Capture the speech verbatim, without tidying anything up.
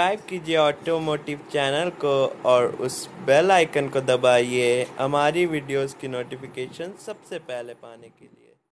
Subscribe कीजिए automotive channel को और उस बेल आइकन को दबाइए हमारी वीडियोस की नोटिफिकेशन सबसे पहले पाने के लिए।